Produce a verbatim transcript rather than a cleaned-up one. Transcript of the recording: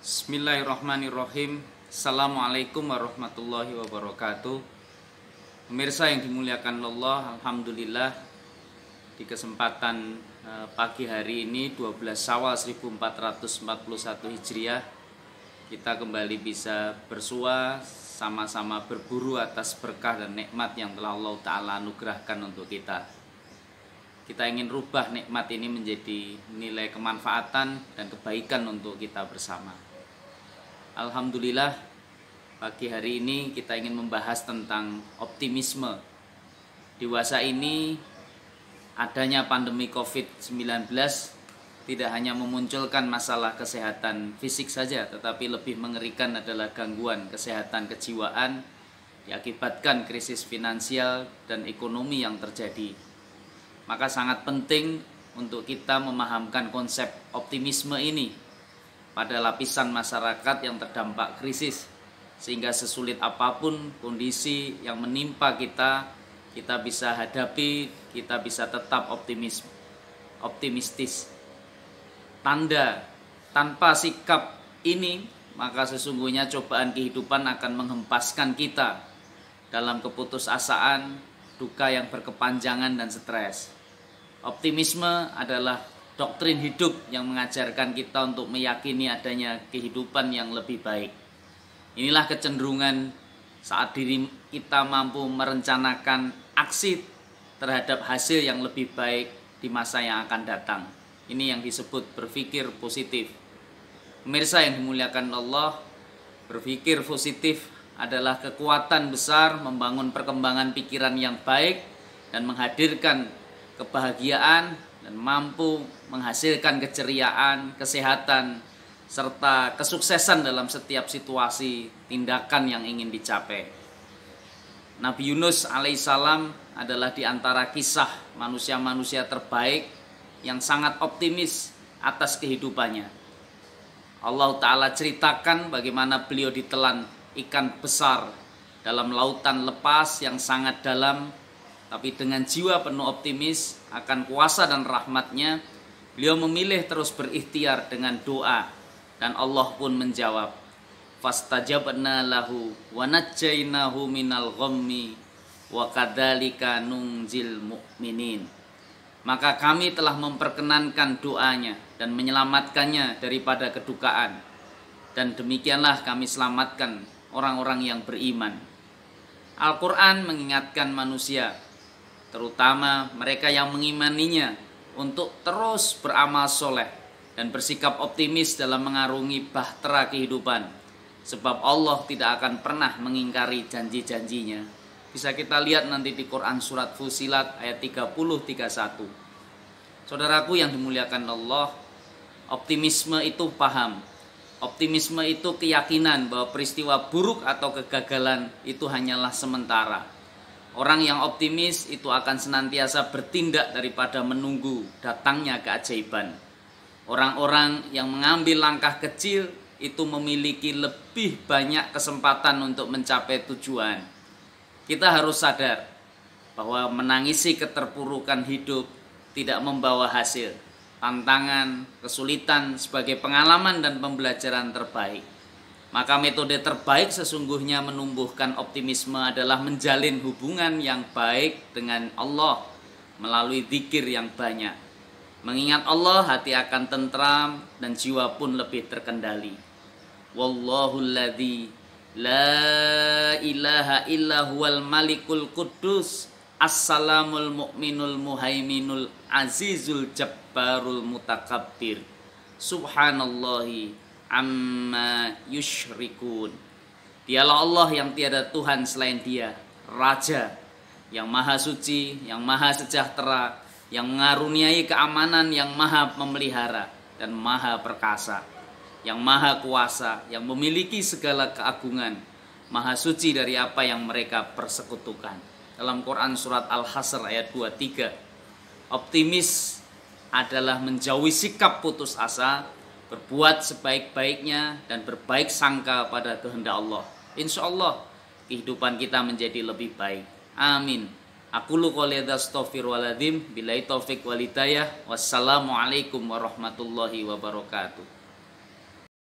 Bismillahirrahmanirrahim. Assalamualaikum warahmatullahi wabarakatuh. Pemirsa yang dimuliakan Allah, alhamdulillah di kesempatan eh, pagi hari ini dua belas Syawal seribu empat ratus empat puluh satu Hijriah, kita kembali bisa bersua sama-sama berburu atas berkah dan nikmat yang telah Allah Ta'ala anugerahkan untuk kita. Kita ingin rubah nikmat ini menjadi nilai kemanfaatan dan kebaikan untuk kita bersama. Alhamdulillah, pagi hari ini kita ingin membahas tentang optimisme. Dewasa ini adanya pandemi covid sembilan belas tidak hanya memunculkan masalah kesehatan fisik saja, tetapi lebih mengerikan adalah gangguan kesehatan kejiwaan diakibatkan krisis finansial dan ekonomi yang terjadi. Maka sangat penting untuk kita memahamkan konsep optimisme ini pada lapisan masyarakat yang terdampak krisis, sehingga sesulit apapun kondisi yang menimpa kita, kita bisa hadapi, kita bisa tetap optimis, optimistis. Tanda tanpa sikap ini, maka sesungguhnya cobaan kehidupan akan menghempaskan kita dalam keputusasaan, duka yang berkepanjangan dan stres. Optimisme adalah doktrin hidup yang mengajarkan kita untuk meyakini adanya kehidupan yang lebih baik. Inilah kecenderungan saat diri kita mampu merencanakan aksi terhadap hasil yang lebih baik di masa yang akan datang. Ini yang disebut berpikir positif. Pemirsa yang dimuliakan Allah, berpikir positif adalah kekuatan besar membangun perkembangan pikiran yang baik dan menghadirkan kebahagiaan dan mampu menghasilkan keceriaan, kesehatan, serta kesuksesan dalam setiap situasi tindakan yang ingin dicapai. Nabi Yunus alaihissalam adalah di antara kisah manusia-manusia terbaik yang sangat optimis atas kehidupannya. Allah Ta'ala ceritakan bagaimana beliau ditelan ikan besar dalam lautan lepas yang sangat dalam, tapi dengan jiwa penuh optimis akan kuasa dan rahmatnya, beliau memilih terus berikhtiar dengan doa, dan Allah pun menjawab. Fastajabna lahu wa najjainahu minal ghammi wa kadzalika nunjil mu'minin. Maka kami telah memperkenankan doanya dan menyelamatkannya daripada kedukaan, dan demikianlah kami selamatkan orang-orang yang beriman. Al-Quran mengingatkan manusia, terutama mereka yang mengimaninya, untuk terus beramal soleh dan bersikap optimis dalam mengarungi bahtera kehidupan, sebab Allah tidak akan pernah mengingkari janji-janjinya. Bisa kita lihat nanti di Quran surat Fusilat ayat tiga puluh tiga puluh satu. Saudaraku yang dimuliakan Allah, optimisme itu paham. Optimisme itu keyakinan bahwa peristiwa buruk atau kegagalan itu hanyalah sementara. Orang yang optimis itu akan senantiasa bertindak daripada menunggu datangnya keajaiban. Orang-orang yang mengambil langkah kecil itu memiliki lebih banyak kesempatan untuk mencapai tujuan. Kita harus sadar bahwa menangisi keterpurukan hidup tidak membawa hasil. Tantangan, kesulitan sebagai pengalaman dan pembelajaran terbaik. Maka metode terbaik sesungguhnya menumbuhkan optimisme adalah menjalin hubungan yang baik dengan Allah melalui zikir yang banyak. Mengingat Allah, hati akan tentram dan jiwa pun lebih terkendali. Wallahul ladzi la ilaha illa huwal malikul quddus assalamul mu'minul muhaiminul azizul jabbarul mutakabbir subhanallahi amma yusyrikun. Dialah Allah yang tiada Tuhan selain Dia, Raja yang maha suci, yang maha sejahtera, yang mengaruniai keamanan, yang maha memelihara dan maha perkasa, yang maha kuasa, yang memiliki segala keagungan, maha suci dari apa yang mereka persekutukan. Dalam Quran surat Al-Hasr ayat dua puluh tiga, optimis adalah menjauhi sikap putus asa, berbuat sebaik-baiknya dan berbaik sangka pada kehendak Allah. Insya Allah kehidupan kita menjadi lebih baik. Amin. Aku lu qouli hadza astaghfirullahaladzim. Billahi taufik wal hidayah. Wassalamualaikum warahmatullahi wabarakatuh.